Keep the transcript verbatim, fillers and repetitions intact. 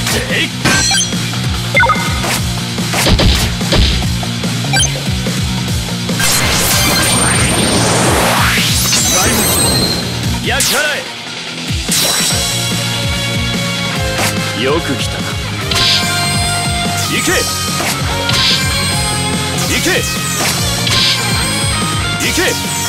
えいっ焼き払え。よく来たな。行け行け行け。